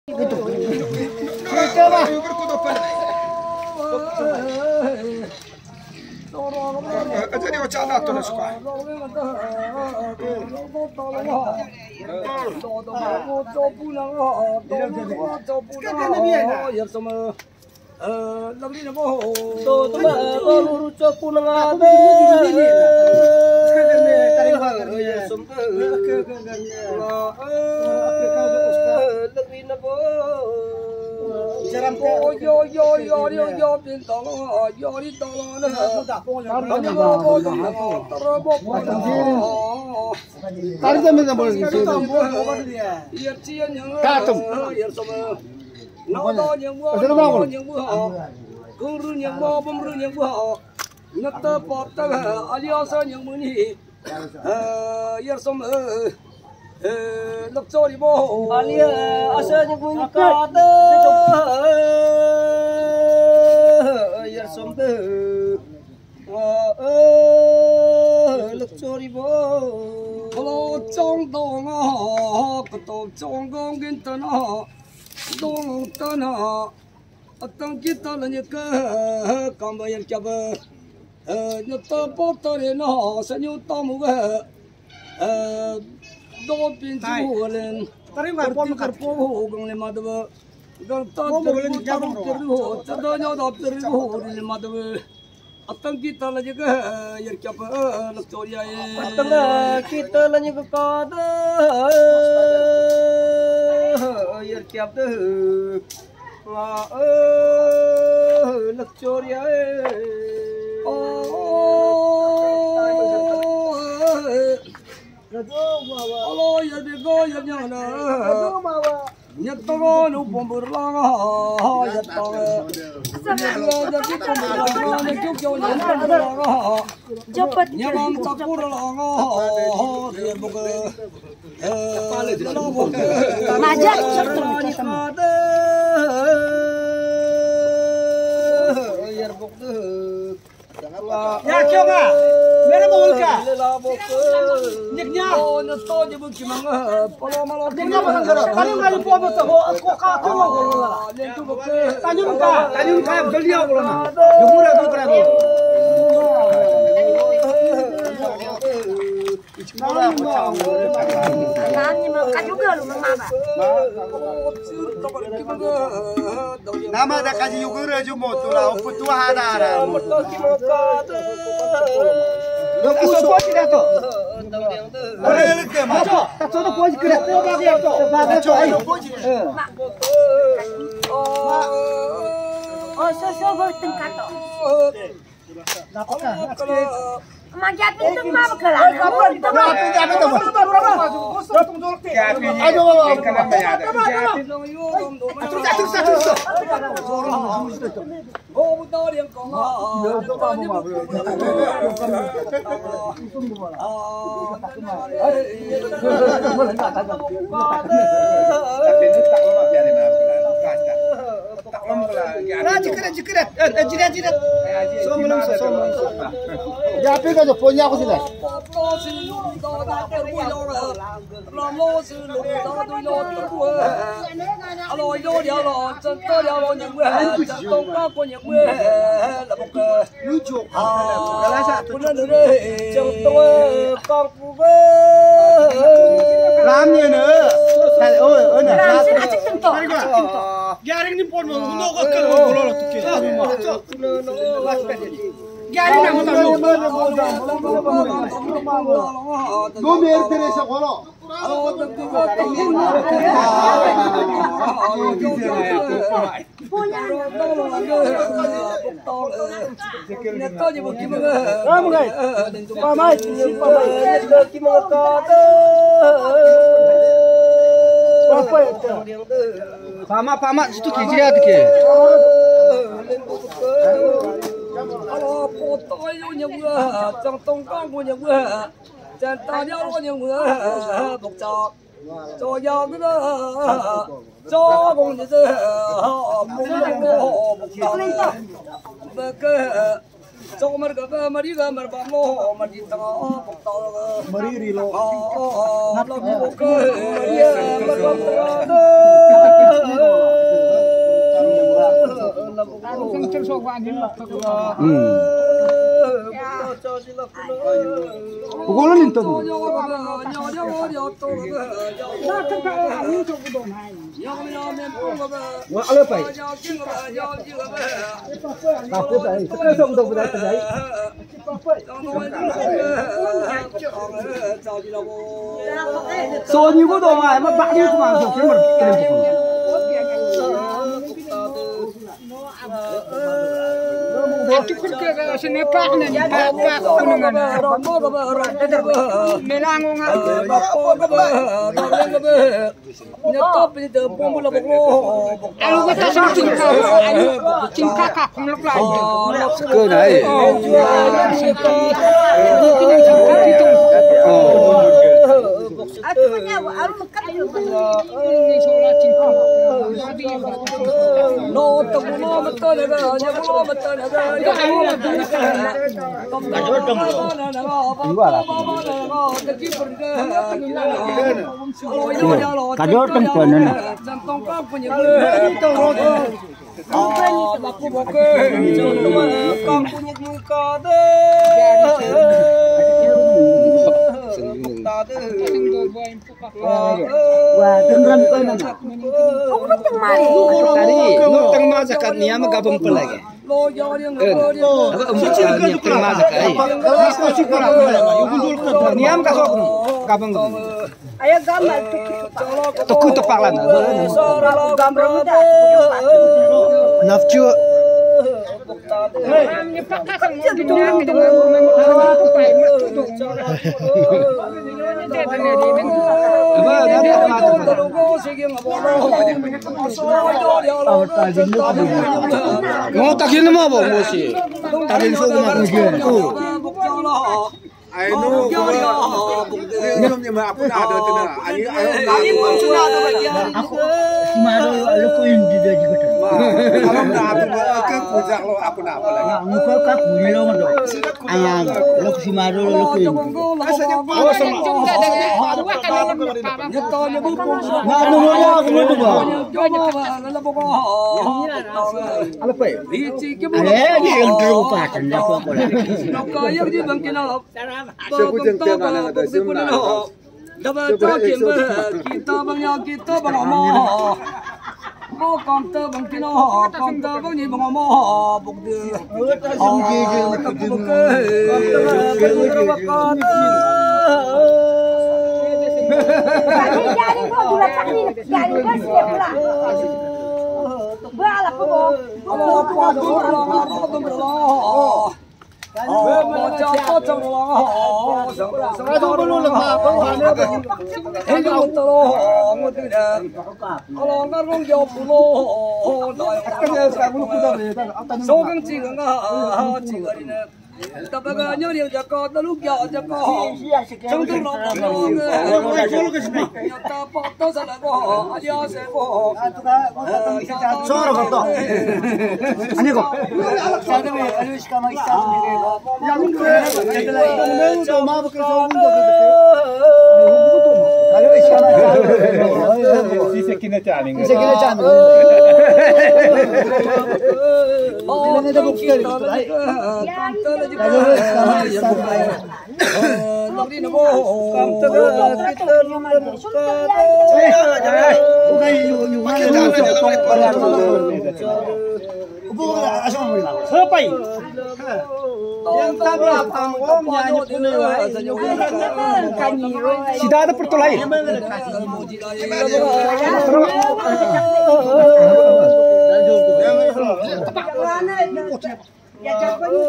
Jadi macam mana tu nak suka? Lộc cho đi bộ alia asa như vui cả tơ giờ sống tơ lộc cho đi bộ hello trong đông cái tổ trong công kiến tân đông tân tăng kita là như cái còn bây giờ chập như tơ bóp tơ để nó sẽ như tao mua dua pintu lên, tarik berpon kerpo hong le madwa, gantan kerpo tarum kerpo, cerdanya dah kerpo le madwa, atang kita lagi ke yer siapa nak curi aye, atang kita lagi ke kada, yer siapa nak curi aye, Alo ya bego ya nyana nyatto nu pomburlang ya tong ya jadi pomburlang ne kyo nyana jopat nyamam cakur lang ya boga majak ya boga ya kyo ga मेरा बोल क्या निकन्या न तो जब कि मंग पलो malo निकन्या पसंद करो तानी गाड़ी पो मत हो को का क्यों बोलना लेंटू बके तानी का जल्दी आओ बोलना जुमुरा तो करा दो nama dah kaji yugur aja motor lah, putua ada lah. Dah puas puas tidak tu? Boleh lekeh macam? Tak tahu tu puas kerja tu bagi tu. Bagi tu ayo. Oh, so bertengkar tu. Macam tu mah kelah. Ya apa kau punya aku sini? Garing ni pun mau kau kalau boleh tu kira. Garing nak tahu. Dua mer terasa kalau. Pama situ kiri ada ke? Alo potoi nya bữa, trong tông con của nhà bữa, chân ta nhau của nhà bữa, bọc chọc, cho nhau cái đó, cho con như thế, bụng bụng bọc chọc, bơ cơ, Pukulan itu. Wah, apa pak? Aku tadi. Sekarang sudah terjadi. Soalnya gua doang, emang banyak cuma soknya Aku kerja sini pak nih, pak kunungan. Melangung nyetop itu pemula boklo. Alu kita cingka, cingka kakung lepas. Ke naik. Aku punya alu mekat juga. Ini soal cingka. No, tak mau betul ada, jangan betul ada. Kador temponan. Wah, tenggelam kau mana? Aku betul mari. Tadi nutang masakan ni ama gabung pelagi. Apa umurnya tang masakan? Ni am kasok gabung. Ayah gambar Tuku tepaklan. gambar muda. Nafcu. Mau takin mau apa musi? Takin suku mau Ayo, minumnya mah apa ada tu na? Ayo pun sudah tu bagian. Aku Simaro lu ko hindi dia juga. Kalau dah tu ke puja lo apa nak apa lagi? Muka ka puli lo mado. Ayang lu ko Simaro lu ko hindi. Asanya kita bangnya kita bang omong. Bo con tơ bằng kia nó, con tơ bằng gì bằng mò bục đưa. Ông kia tập bục con Jadi kau bulat tak ni, jadi kau siap pula. Berapa pun? Tapaga nyo niyo jako taluk ya jako trong tu lo tapo to sa lago adia se ko Soro ko to. Ani ko. sa de me alush ka mai sta me Yang ko. Ito ma ba ka so mundo ko. Alush ka mai. Sise kina chaning. Sise kina chaning. oh Ini dah bukti itu lai. Sudah ada pertolai. Ya jago ni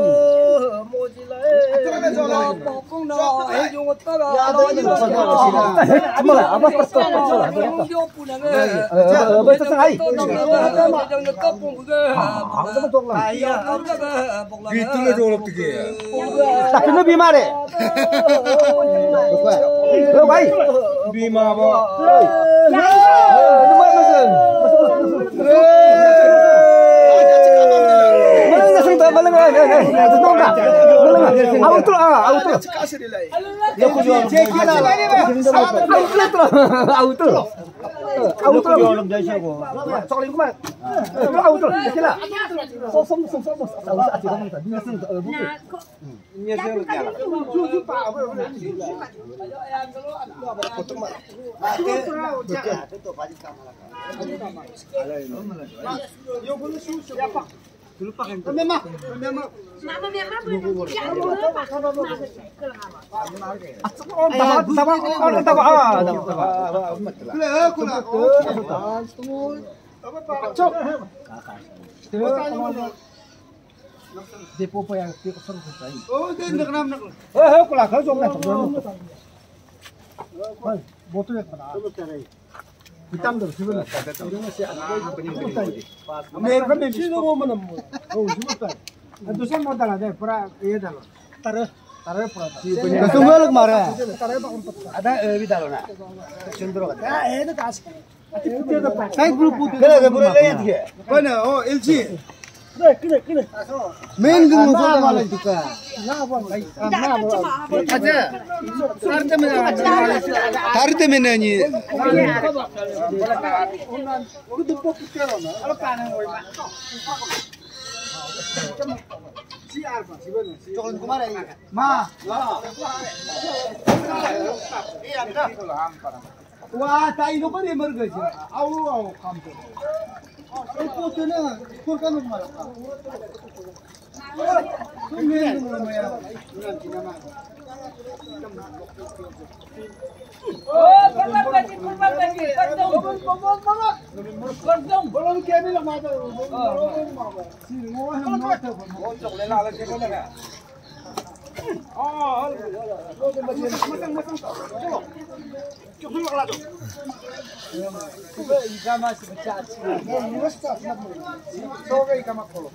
Apa Tapi बीमार है लो भाई बीमार autul autul ya ku yo autul autul orang desa ko soalnya kuma autul kila som ati kamu tadi ngasih buku nya saya jalan juju pak potong mak itu baju kamera yo boleh susu ya pak dulu pakai memang depo pa yang tiap orang bersaing. Oh, dia nak nam nak. Kula kau jom nak. Botol yang mana? Hitam tu, siapa nak? Ini masih ada pening. Mereka mesti orang mana? Oh, siapa? Itu semua dah ada. Pura ini dah. Taruh pura. Kesemua lagi marah. Ada vidalo na. Cendro kan? Ini kas. Saya grup putih. Kalau grup lain dia. Mana? Oh, LG. Kena. Main guru kau malah juga. Aja. Tarte mana ni? Wah, tahu itu pun emergency. Awal kamu. Itu tu na, kurang mana? Ini mana ya? Oh, berbagi. Kondom. Belum kini lah mata. Si muah mata. Oh, coklat lah lagi mana kan? Oh, masang. Coklat lah tu. Kuba ikama sebaca. Soga ikama kolo.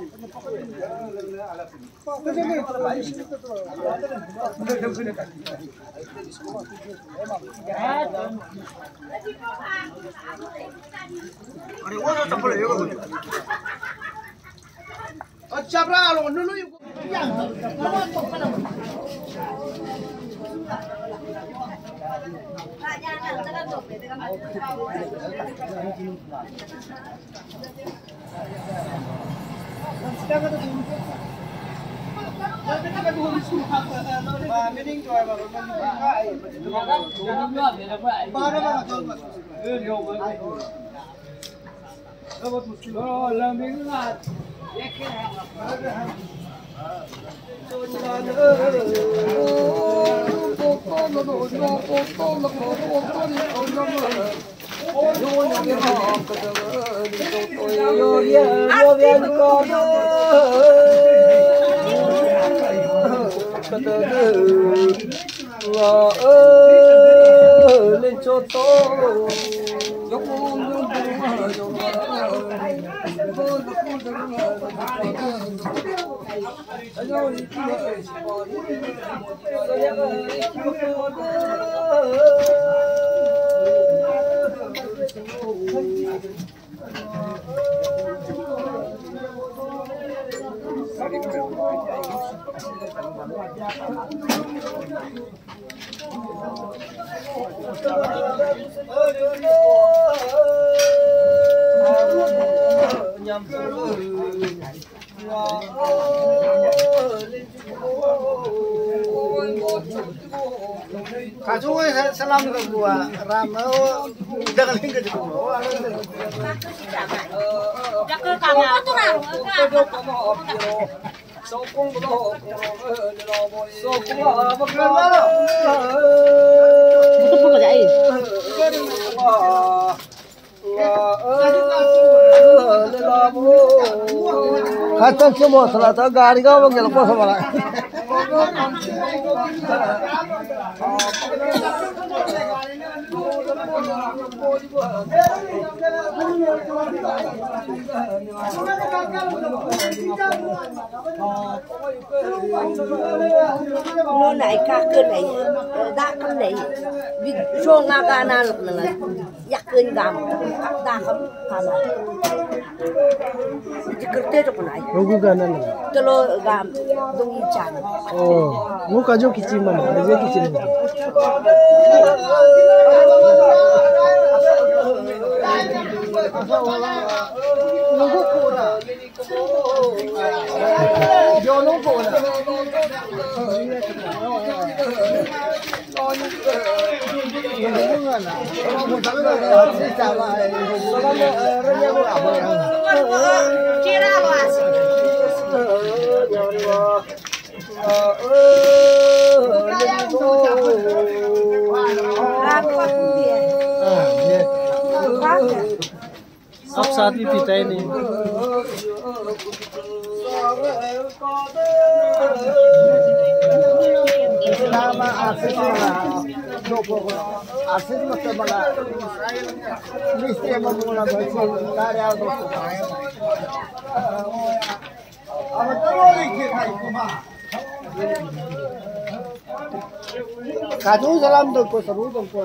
अच्छा बरा लो नुनु lên cho to Kasungay salam ka buwa ramo dagal hinga dito mo Dakal kama to na. sokong mo Buto pa dai. Katan semua selata gari kau bangkel kau sama lah. nó này cả cơn này đã cơn này vì cho nga gana lực là yak cơn gam đã không gam chỉ cứ thế thôi này Rogu gana na. telo gam dung chan Oh, mo kajo kichim man, aje kichim. अब साथी पिता ही नहीं Kaju salam tu ko seru tu ko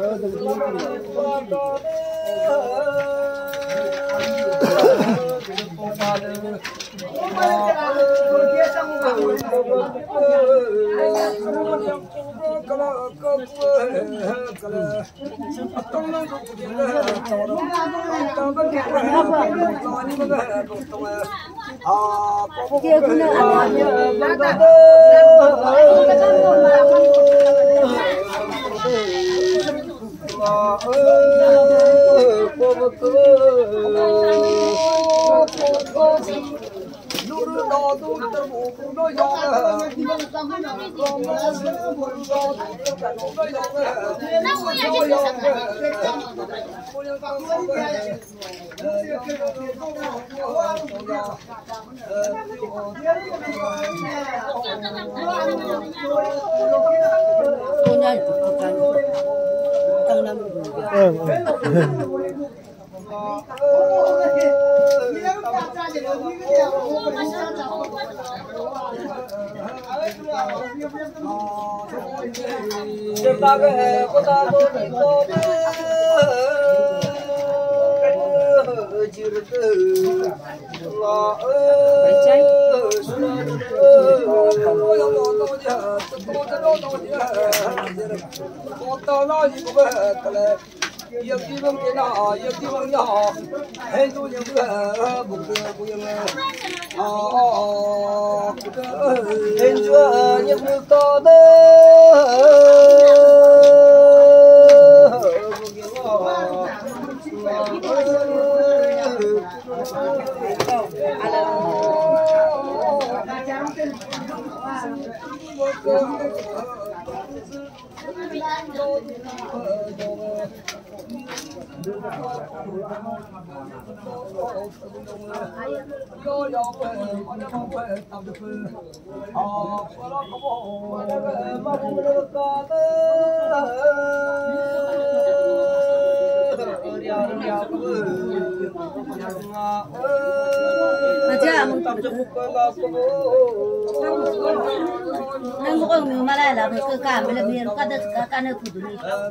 Nang ko ang malala kay ka mala mir ka das ka kana puduni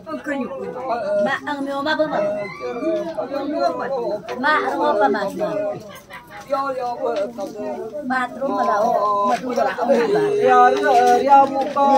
ma ang mi ma ba ma ang pa ma bathroom mala o madu la ang ba ya mu ka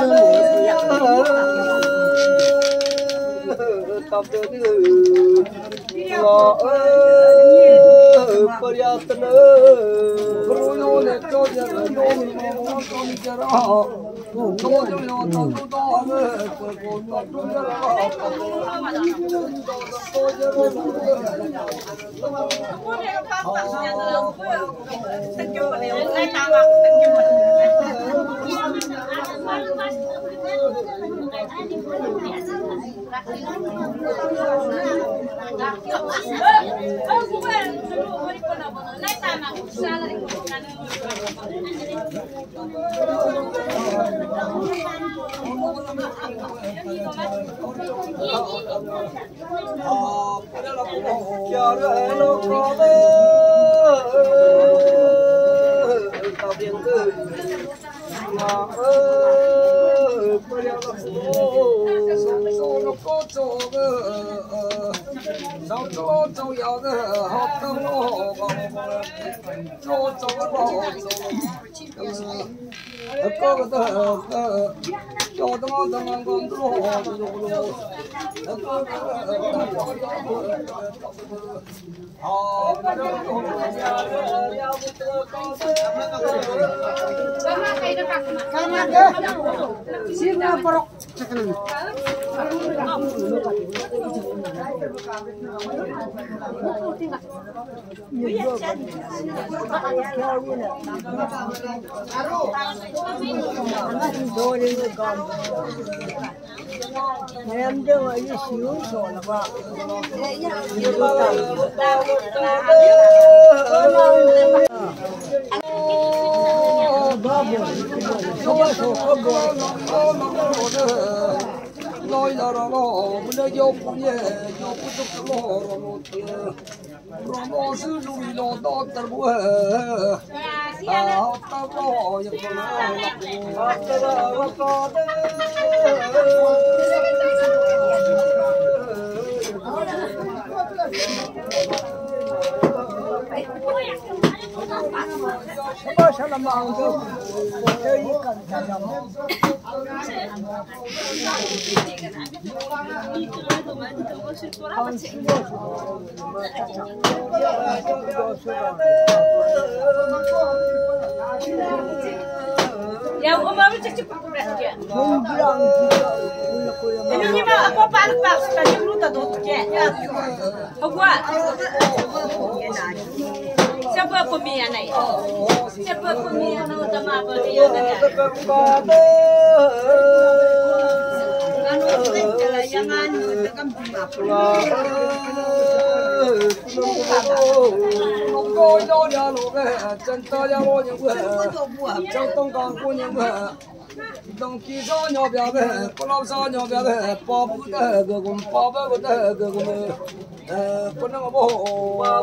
Ya, umar cek dia. Ini mah aku pas tadi lu tak tuh ya. Apa? Siapa pemian ini? Siapa pemian utama apa dia kan? Yang anu dengan đồng chí cho nhỏ bé bé, con lao cho nhỏ bé bé, bỏ bớt cái gồm bỏ bớt cái gồm con nó bỏ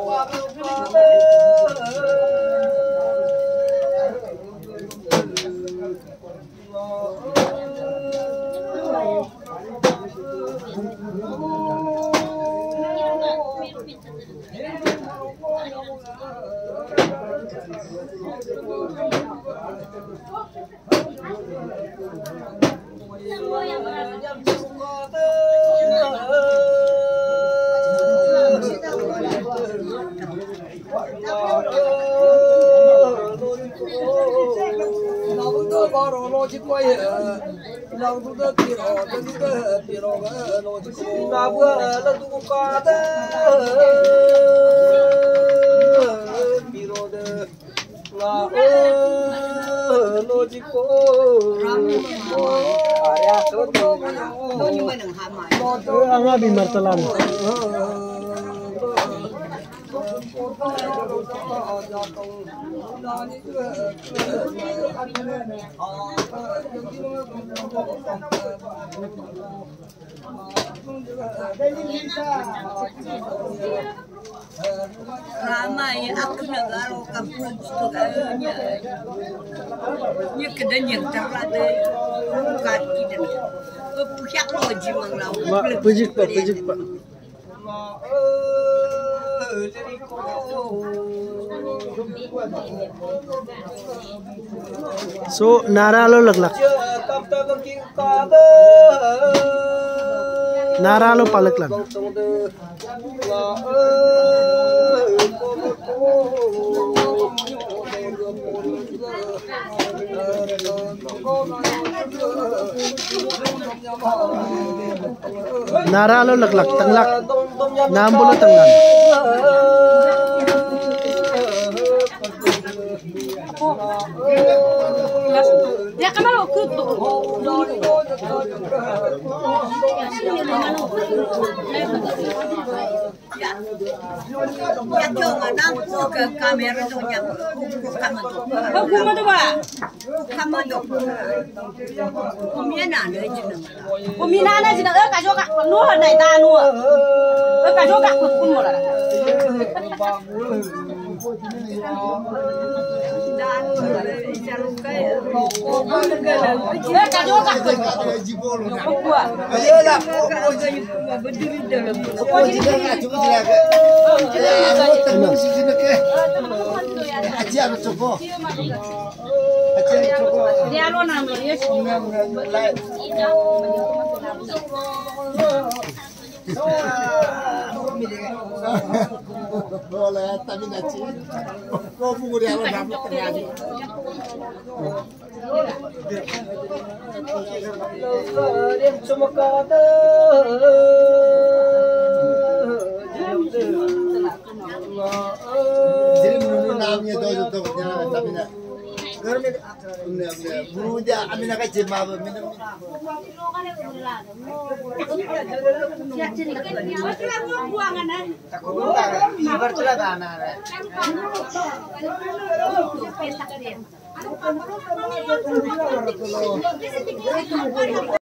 바로 로직 거에 나도 비로가 로직 나부라 두고 가다 비로데 나 로직 거 아야 저도 너니 뭐는 하마 angga di martalan ramai aku negara kampung itu kayaknya kedai yang terlada kaki dan puyak loji manglau pujik pak so nara lo laglak nara lo palaklan nara lo laglak tanglak nambulo tanglan ya kamalo kutu Ya coba nampu ke kamera tu yang kamu tu. Kuma tu ba? Kamu tu. Kumia nak ada je nama. Kumina na jina ka jo ka nu ha nai ta nu. Ka jo ka kun mo la. Dan jarum kaya. Ka jo ka kun. Ko kuat. Ayolah. Berdiri dalam. Oh, tidak cuma tidak. Aku tenang sini ke. Aja aku coba. Aja coba. Dia lo na mo ye. Boleh, tapi nanti. Kau pun dia orang dapat terjadi. Jadi menurut namanya tu tapi nak. घर में गुरु जा अमीना का जिम्मा मिनम Ya ciri ka. Wala mo buangan na. इधर चला जाना है